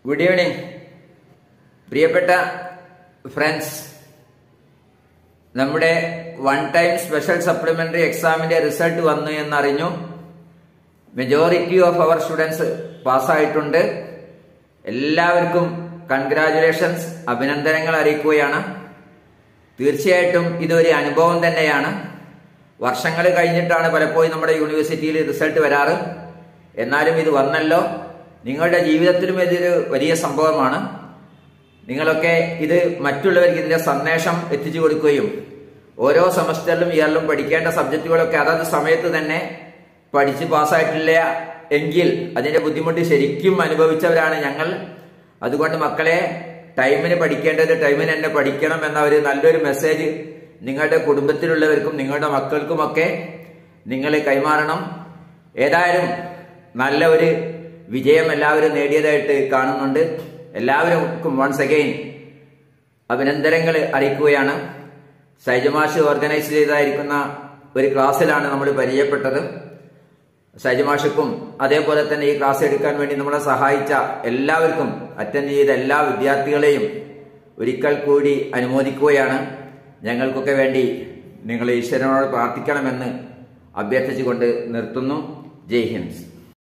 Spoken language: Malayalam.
ഗുഡ് ഈവനിങ് പ്രിയപ്പെട്ട ഫ്രണ്ട്സ്. നമ്മുടെ വൺ ടൈം സ്പെഷ്യൽ സപ്ലിമെന്ററി എക്സാമിന്റെ റിസൾട്ട് വന്നു എന്നറിഞ്ഞു. മെജോറിറ്റി ഓഫ് അവർ സ്റ്റുഡൻസ് പാസ്സായിട്ടുണ്ട്. എല്ലാവർക്കും കൺഗ്രാജുലേഷൻസ്, അഭിനന്ദനങ്ങൾ അറിയിക്കുകയാണ്. തീർച്ചയായിട്ടും ഇതൊരു അനുഭവം തന്നെയാണ്. വർഷങ്ങൾ കഴിഞ്ഞിട്ടാണ് പലപ്പോഴും നമ്മുടെ യൂണിവേഴ്സിറ്റിയിൽ റിസൾട്ട് വരാറ്. എന്നാലും ഇത് വന്നല്ലോ. നിങ്ങളുടെ ജീവിതത്തിലും ഇതൊരു വലിയ സംഭവമാണ്. നിങ്ങളൊക്കെ ഇത് മറ്റുള്ളവർക്ക് ഇതിന്റെ സന്ദേശം എത്തിച്ചു കൊടുക്കുകയും ഓരോ സെമസ്റ്ററിലും ഇയറിലും പഠിക്കേണ്ട സബ്ജക്റ്റുകളൊക്കെ അതത് സമയത്ത് തന്നെ പഠിച്ച് പാസ്സായിട്ടില്ല എങ്കിൽ അതിന്റെ ബുദ്ധിമുട്ട് ശരിക്കും അനുഭവിച്ചവരാണ് ഞങ്ങൾ. അതുകൊണ്ട് മക്കളെ, ടൈമിന് പഠിക്കേണ്ടത് ടൈമിന് തന്നെ പഠിക്കണം എന്ന ഒരു നല്ലൊരു മെസ്സേജ് നിങ്ങളുടെ കുടുംബത്തിലുള്ളവർക്കും നിങ്ങളുടെ മക്കൾക്കുമൊക്കെ നിങ്ങൾ കൈമാറണം. ഏതായാലും നല്ല ഒരു വിജയം എല്ലാവരും നേടിയതായിട്ട് കാണുന്നുണ്ട്. എല്ലാവർക്കും വൺസ് അഗെയിൻ അഭിനന്ദനങ്ങൾ അറിയിക്കുകയാണ്. സൈജമാഷ് ഓർഗനൈസ് ചെയ്തായിരിക്കുന്ന ഒരു ക്ലാസ്സിലാണ് നമ്മൾ പരിചയപ്പെട്ടത്. സൈജമാഷക്കും അതേപോലെ തന്നെ ഈ ക്ലാസ് എടുക്കാൻ വേണ്ടി നമ്മളെ സഹായിച്ച എല്ലാവർക്കും, അറ്റൻഡ് ചെയ്ത എല്ലാ വിദ്യാർത്ഥികളെയും ഒരിക്കൽ കൂടി അനുമോദിക്കുകയാണ്. ഞങ്ങൾക്കൊക്കെ വേണ്ടി നിങ്ങൾ ഈശ്വരനോട് പ്രാർത്ഥിക്കണമെന്ന് അഭ്യർത്ഥിച്ചുകൊണ്ട് നിർത്തുന്നു. ജയ് ഹിന്ദ്.